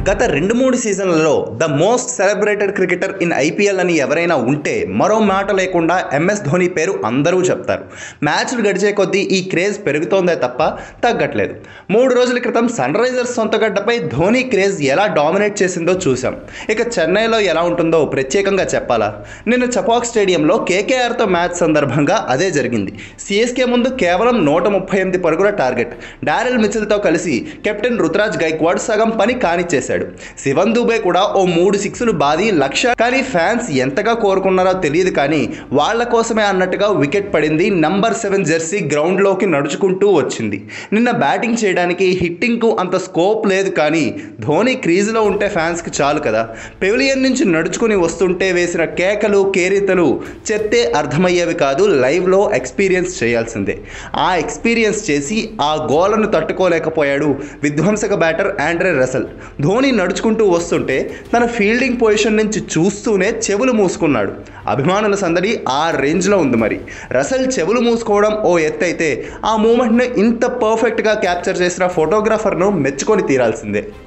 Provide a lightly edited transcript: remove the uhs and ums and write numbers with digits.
గత 2-3 సీజన్లలో the most celebrated cricketer in IPL అని ఎవరైనా ఉంటే మరో మాట లేకుండా ఎంఎస్ ధోని పేరు అందరూ చెప్తారు. మ్యాచ్లు గడిచే కొద్దీ ఈ క్రేజ్ పెరుగుతోందే తప్ప తగ్గట్లేదు. 3 రోజుల క్రితం సన్ రైజర్స్ సొంతగడ్డపై ధోని క్రేజ్ ఎలా డామినేట్ చేసిందో చూసాం. ఇక చెన్నైలో ఎలా ఉంటుందో ప్రత్యేకంగా చెప్పాలా? నిన్న చపాక్ స్టేడియంలో కేకేఆర్తో మ్యాచ్ సందర్భంగా అదే జరిగింది. సిఎస్కే ముందు కేవలం 138 పరుగుల టార్గెట్. డారెల్ మిచెల్తో కలిసి కెప్టెన్ రుతురాజ్ గైక్వాడ్ సగం పని కానిచ్చేశాడు. శివన్ దూబే కూడా ఓ 3 సిక్స్లు బాది లక్ష. కానీ ఫ్యాన్స్ ఎంతగా కోరుకున్నారో తెలియదు, కానీ వాళ్ల కోసమే అన్నట్టుగా వికెట్ పడింది. నంబర్ 7 జెర్సీ గ్రౌండ్లోకి నడుచుకుంటూ వచ్చింది. నిన్న బ్యాటింగ్ చేయడానికి హిట్టింగ్కు అంత స్కోప్ లేదు, కానీ ధోని క్రీజులో ఉంటే ఫ్యాన్స్కి చాలు కదా. పెవిలియన్ నుంచి నడుచుకుని వస్తుంటే వేసిన కేకలు కేరింతలు చెప్తే అర్థమయ్యేవి కాదు, లైవ్లో ఎక్స్పీరియన్స్ చేయాల్సిందే. ఆ ఎక్స్పీరియన్స్ చేసి ఆ గోలను తట్టుకోలేకపోయాడు విధ్వంసక బ్యాటర్ ఆండ్రే రసెల్. ధోని నడుచుకుంటూ వస్తుంటే తన ఫీల్డింగ్ పొజిషన్ నుంచి చూస్తూనే చెవులు మూసుకున్నాడు. అభిమానుల సందడి ఆ రేంజ్లో ఉంది. మరి రసెల్ చెవులు మూసుకోవడం ఓ ఎత్తైతే, ఆ మూమెంట్ను ఇంత పర్ఫెక్ట్గా క్యాప్చర్ చేసిన ఫోటోగ్రాఫర్ను మెచ్చుకొని తీరాల్సిందే.